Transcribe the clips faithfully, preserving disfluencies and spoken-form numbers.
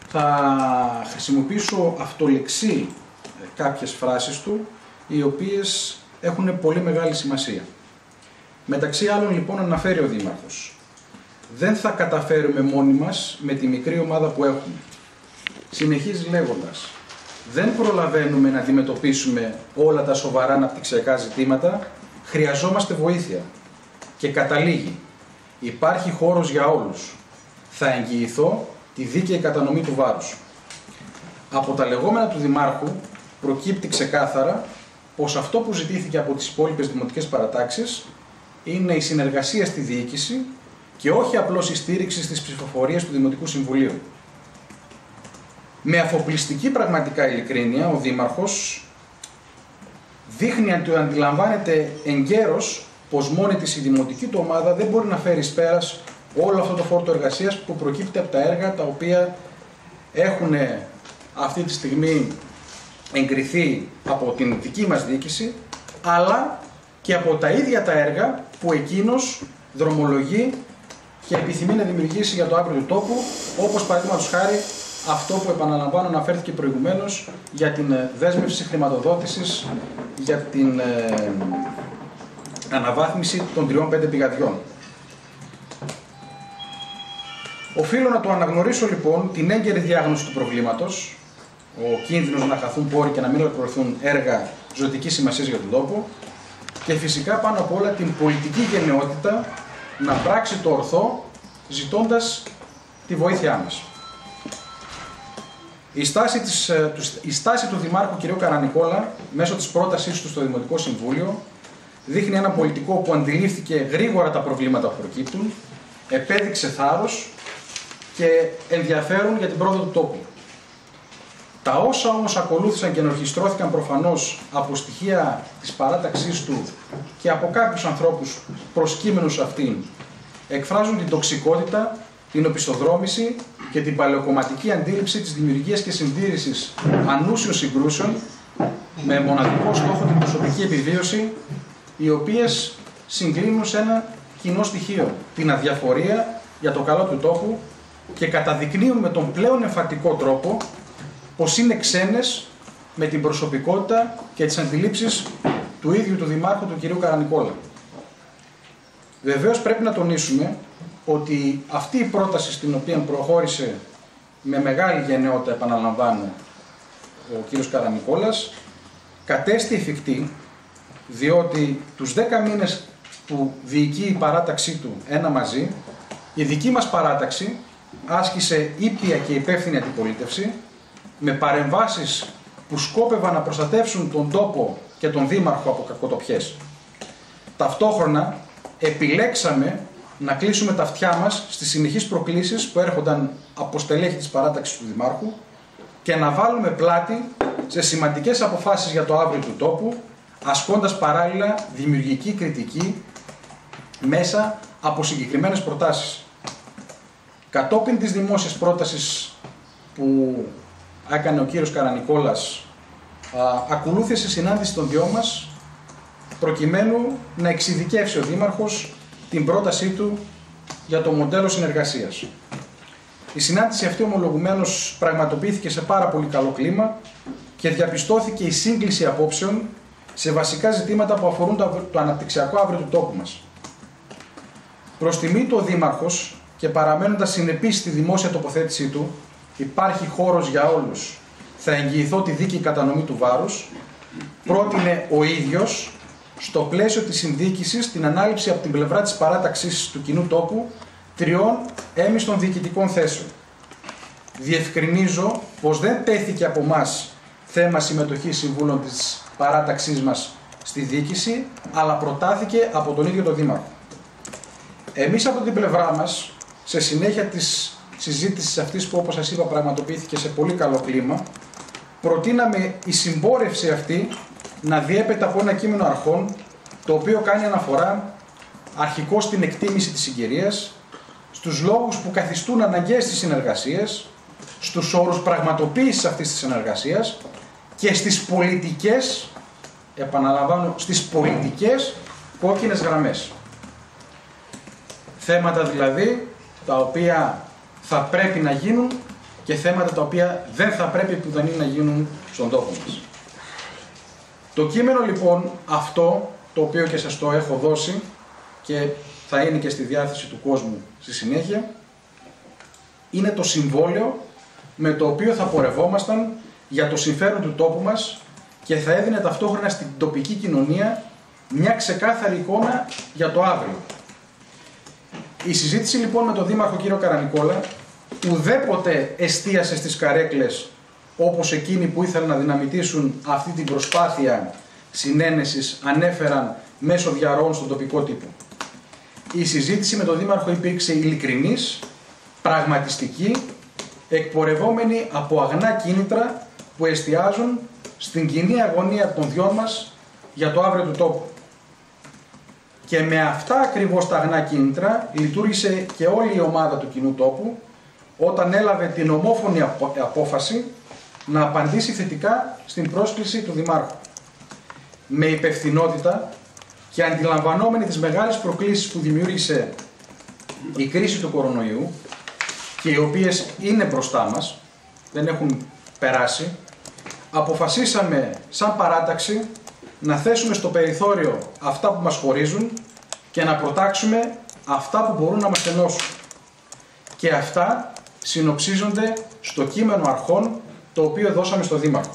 θα χρησιμοποιήσω αυτολεξί κάποιες φράσεις του, οι οποίες έχουν πολύ μεγάλη σημασία. Μεταξύ άλλων λοιπόν αναφέρει ο Δήμαρχος: δεν θα καταφέρουμε μόνοι μας με τη μικρή ομάδα που έχουμε. Συνεχίζει λέγοντας: δεν προλαβαίνουμε να αντιμετωπίσουμε όλα τα σοβαρά αναπτυξιακά ζητήματα, χρειαζόμαστε βοήθεια. Και καταλήγει: υπάρχει χώρος για όλους. Θα εγγυηθώ τη δίκαιη κατανομή του βάρους. Από τα λεγόμενα του Δημάρχου προκύπτει ξεκάθαρα πως αυτό που ζητήθηκε από τις υπόλοιπες δημοτικές παρατάξεις είναι η συνεργασία στη διοίκηση και όχι απλώς η στήριξη στις ψηφοφορίες του Δημοτικού Συμβουλίου. Με αφοπλιστική πραγματικά ειλικρίνεια, ο Δήμαρχος δείχνει ότι αντιλαμβάνεται εγκαίρως πως μόνη της η δημοτική του ομάδα δεν μπορεί να φέρει εις πέρας όλο αυτό το φόρτο εργασίας που προκύπτει από τα έργα τα οποία έχουν αυτή τη στιγμή εγκριθεί από την δική μας διοίκηση, αλλά και από τα ίδια τα έργα που εκείνος δρομολογεί και επιθυμεί να δημιουργήσει για το αύριο του τόπου, όπως παραδείγματος χάρη αυτό που επαναλαμβάνω αναφέρθηκε προηγουμένως για την δέσμευση χρηματοδότησης για την ε, αναβάθμιση των τριών πέντε πηγαδιών. Οφείλω να το αναγνωρίσω λοιπόν την έγκαιρη διάγνωση του προβλήματος, ο κίνδυνος να χαθούν πόροι και να μην ολοκληρωθούν έργα ζωτικής σημασίας για τον τόπο, και φυσικά πάνω απ' όλα την πολιτική γενναιότητα να πράξει το ορθό ζητώντας τη βοήθειά μας. Η στάση, της, η στάση του Δημάρχου κ. Καρανικόλα μέσω της πρότασής του στο Δημοτικό Συμβούλιο δείχνει ένα πολιτικό που αντιλήφθηκε γρήγορα τα προβλήματα που προκύπτουν, επέδειξε θάρρος και ενδιαφέρον για την πρόοδο του τόπου. Τα όσα όμως ακολούθησαν και ενορχιστρώθηκαν προφανώς από στοιχεία της παράταξής του και από κάποιους ανθρώπους προσκύμενους σε αυτήν, εκφράζουν την τοξικότητα, την οπισθοδρόμηση και την παλαιοκομματική αντίληψη της δημιουργίας και συντήρησης ανούσιων συγκρούσεων με μοναδικό στόχο την προσωπική επιβίωση, οι οποίες συγκλίνουν σε ένα κοινό στοιχείο, την αδιαφορία για το καλό του τόπου, και καταδεικνύουν με τον πλέον εμφατικό τρόπο πως είναι ξένες με την προσωπικότητα και τις αντιλήψεις του ίδιου του Δημάρχου, του κ. Καρανικόλα. Βεβαίως πρέπει να τονίσουμε ότι αυτή η πρόταση, στην οποία προχώρησε με μεγάλη γενναιότητα, επαναλαμβάνω, ο κ. Καρανικόλας, κατέστη εφικτή, διότι τους δέκα μήνες που διοικεί η παράταξή του ένα μαζί, η δική μας παράταξη άσκησε ήπια και υπεύθυνη αντιπολίτευση, με παρεμβάσεις που σκόπευαν να προστατεύσουν τον τόπο και τον Δήμαρχο από κακοτοπιές. Ταυτόχρονα επιλέξαμε να κλείσουμε τα αυτιά μας στις συνεχείς προκλήσεις που έρχονταν από στελέχη της παράταξης του Δημάρχου και να βάλουμε πλάτη σε σημαντικές αποφάσεις για το αύριο του τόπου, ασκώντας παράλληλα δημιουργική κριτική μέσα από συγκεκριμένες προτάσεις. Κατόπιν της δημόσιας πρότασης που έκανε ο κύριος Καρανικόλας, α, ακολούθησε συνάντηση των δυο μας, προκειμένου να εξειδικεύσει ο Δήμαρχος την πρότασή του για το μοντέλο συνεργασίας. Η συνάντηση αυτή ομολογουμένως πραγματοποιήθηκε σε πάρα πολύ καλό κλίμα και διαπιστώθηκε η σύγκληση απόψεων σε βασικά ζητήματα που αφορούν το αναπτυξιακό αύριο του τόπου μας. Προς τιμή του ο Δήμαρχος, και παραμένοντας συνεπής στη δημόσια τοποθέτησή του, υπάρχει χώρος για όλους, θα εγγυηθώ τη δίκαιη κατανομή του βάρους, πρότεινε ο ίδιος στο πλαίσιο της συνδιοίκησης την ανάληψη από την πλευρά της παράταξης του κοινού τόπου τριών έμιστων διοικητικών θέσεων. Διευκρινίζω πως δεν τέθηκε από μας θέμα συμμετοχής συμβούλων της παράταξής μας στη διοίκηση, αλλά προτάθηκε από τον ίδιο τον Δήμαρχο. Εμείς από την πλευρά μας, σε συνέχεια της συζήτησης αυτής που, όπως σας είπα, πραγματοποιήθηκε σε πολύ καλό κλίμα, προτείναμε η συμπόρευση αυτή να διέπεται από ένα κείμενο αρχών, το οποίο κάνει αναφορά αρχικώς στην εκτίμηση της συγκυρίας, στους λόγους που καθιστούν αναγκαίες τις συνεργασίες, στους όρους πραγματοποίησης αυτής της συνεργασίας και στις πολιτικές, επαναλαμβάνω, στις πολιτικές κόκκινες γραμμές. Θέματα δηλαδή τα οποία θα πρέπει να γίνουν και θέματα τα οποία δεν θα πρέπει πουδενή να γίνουν στον τόπο μας. Το κείμενο λοιπόν αυτό, το οποίο και σας το έχω δώσει και θα είναι και στη διάθεση του κόσμου στη συνέχεια, είναι το συμβόλαιο με το οποίο θα πορευόμασταν για το συμφέρον του τόπου μας και θα έδινε ταυτόχρονα στην τοπική κοινωνία μια ξεκάθαρη εικόνα για το αύριο. Η συζήτηση λοιπόν με τον Δήμαρχο κύριο Καρανικόλα ουδέποτε εστίασε στις καρέκλες όπως εκείνοι που ήθελαν να δυναμητήσουν αυτή την προσπάθεια συνένεσης ανέφεραν μέσω διαρροών στον τοπικό τύπο. Η συζήτηση με τον Δήμαρχο υπήρξε ειλικρινής, πραγματιστική, εκπορευόμενη από αγνά κίνητρα που εστιάζουν στην κοινή αγωνία των δυο μας για το αύριο του τόπου. Και με αυτά ακριβώς τα αγνά κίνητρα λειτουργήσε και όλη η ομάδα του κοινού τόπου όταν έλαβε την ομόφωνη απόφαση να απαντήσει θετικά στην πρόσκληση του Δημάρχου. Με υπευθυνότητα και αντιλαμβανόμενοι τις μεγάλες προκλήσεις που δημιούργησε η κρίση του κορονοϊού και οι οποίες είναι μπροστά μας, δεν έχουν περάσει, αποφασίσαμε σαν παράταξη να θέσουμε στο περιθώριο αυτά που μας χωρίζουν και να προτάξουμε αυτά που μπορούν να μας ενώσουν. Και αυτά συνοψίζονται στο κείμενο αρχών το οποίο δώσαμε στο Δήμαρχο.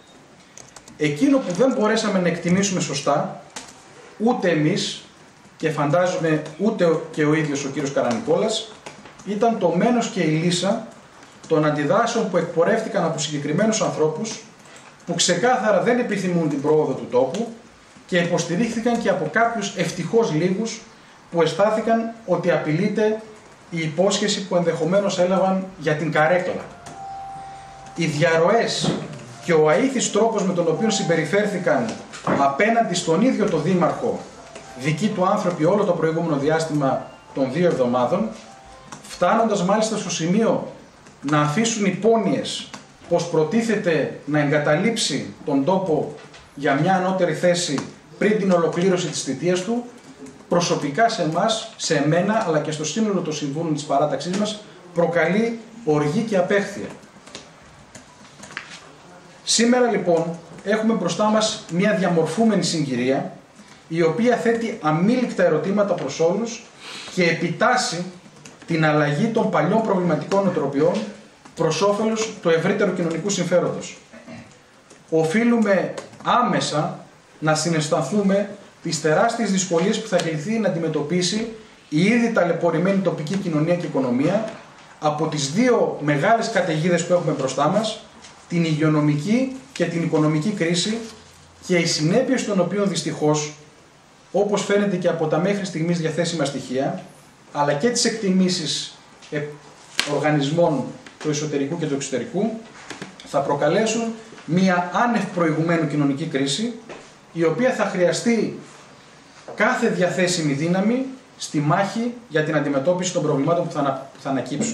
Εκείνο που δεν μπορέσαμε να εκτιμήσουμε σωστά, ούτε εμείς και φαντάζομαι ούτε και ο ίδιος ο κύριος Καρανικόλας, ήταν το μένος και η λύσα των αντιδράσεων που εκπορεύτηκαν από συγκεκριμένους ανθρώπους που ξεκάθαρα δεν επιθυμούν την πρόοδο του τόπου και υποστηρίχθηκαν και από κάποιους ευτυχώς λίγους που αισθάθηκαν ότι απειλείται η υπόσχεση που ενδεχομένως έλαβαν για την καρέκλα. Οι διαρροές και ο αήθης τρόπος με τον οποίο συμπεριφέρθηκαν απέναντι στον ίδιο το Δήμαρχο δικοί του άνθρωποι όλο το προηγούμενο διάστημα των δύο εβδομάδων, φτάνοντας μάλιστα στο σημείο να αφήσουν υπόνοιες πως προτίθεται να εγκαταλείψει τον τόπο για μια ανώτερη θέση πριν την ολοκλήρωση της θητείας του, προσωπικά σε εμάς, σε εμένα, αλλά και στο σύνολο των συμβούλων της παράταξής μας, προκαλεί οργή και απέχθεια. Σήμερα λοιπόν έχουμε μπροστά μας μια διαμορφούμενη συγκυρία, η οποία θέτει αμήλικτα ερωτήματα προς όλους και επιτάσσει την αλλαγή των παλιών προβληματικών νοοτροπιών προς όφελος του ευρύτερου κοινωνικού συμφέροντος. Οφείλουμε άμεσα να συναισθανθούμε τις τεράστιες δυσκολίες που θα κληθεί να αντιμετωπίσει η ήδη ταλαιπωρημένη τοπική κοινωνία και οικονομία από τις δύο μεγάλες καταιγίδες που έχουμε μπροστά μας, την υγειονομική και την οικονομική κρίση και οι συνέπειες των οποίων δυστυχώς, όπως φαίνεται και από τα μέχρι στιγμής διαθέσιμα στοιχεία, αλλά και τις εκτιμήσεις οργανισμών του εσωτερικού και του εξωτερικού, θα προκαλέσουν μία άνευ προηγουμένου κοινωνική κρίση, η οποία θα χρειαστεί κάθε διαθέσιμη δύναμη στη μάχη για την αντιμετώπιση των προβλημάτων που θα, ανα, που θα ανακύψουν.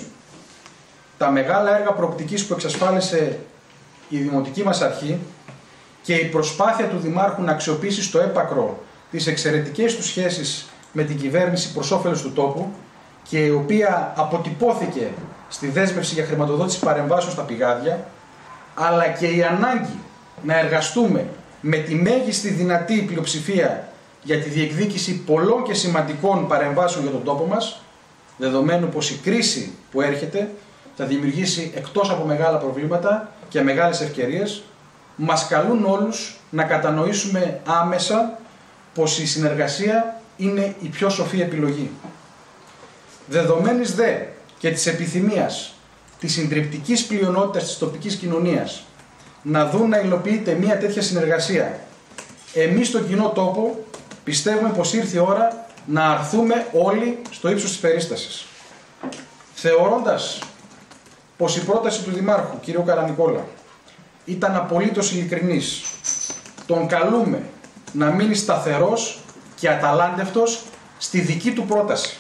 Τα μεγάλα έργα προοπτικής που εξασφάλισε η Δημοτική μας Αρχή και η προσπάθεια του Δημάρχου να αξιοποιήσει στο έπακρο τις εξαιρετικές του σχέσεις με την κυβέρνηση προς όφελος του τόπου και η οποία αποτυπώθηκε στη δέσμευση για χρηματοδότηση παρεμβάσεων στα πηγάδια, αλλά και η ανάγκη να εργαστούμε με τη μέγιστη δυνατή πλειοψηφία για τη διεκδίκηση πολλών και σημαντικών παρεμβάσεων για τον τόπο μας, δεδομένου πως η κρίση που έρχεται θα δημιουργήσει εκτός από μεγάλα προβλήματα και μεγάλες ευκαιρίες, μας καλούν όλους να κατανοήσουμε άμεσα πως η συνεργασία είναι η πιο σοφή επιλογή. Δεδομένης δε και της επιθυμίας της συντριπτικής πλειονότητας της τοπικής κοινωνίας να δουν να υλοποιείται μια τέτοια συνεργασία, εμείς στον κοινό τόπο πιστεύουμε πως ήρθε η ώρα να αρθούμε όλοι στο ύψος της περίστασης. Θεωρώντας πως η πρόταση του Δημάρχου, κ. Καρανικόλα, ήταν απολύτως ειλικρινής, τον καλούμε να μείνει σταθερός και αταλάντευτος στη δική του πρόταση.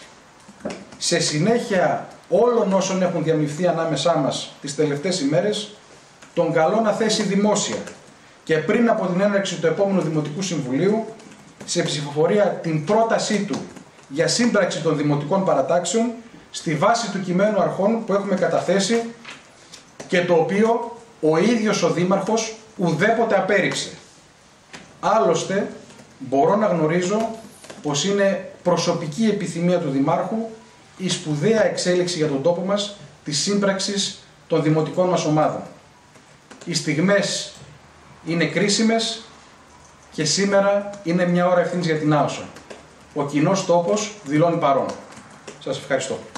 Σε συνέχεια όλων όσων έχουν διαμειφθεί ανάμεσά μας τις τελευταίες ημέρες, τον καλώ να θέσει δημόσια και πριν από την έναρξη του επόμενου Δημοτικού Συμβουλίου σε ψηφοφορία την πρότασή του για σύμπραξη των δημοτικών παρατάξεων στη βάση του κειμένου αρχών που έχουμε καταθέσει και το οποίο ο ίδιος ο Δήμαρχος ουδέποτε απέρριψε. Άλλωστε, μπορώ να γνωρίζω πως είναι προσωπική επιθυμία του Δημάρχου η σπουδαία εξέλιξη για τον τόπο μας της σύμπραξης των δημοτικών μας ομάδων. Οι στιγμές είναι κρίσιμες και σήμερα είναι μια ώρα ευθύνης για την ΆΟΣΑ. Ο κοινός τόπος δηλώνει παρόν. Σας ευχαριστώ.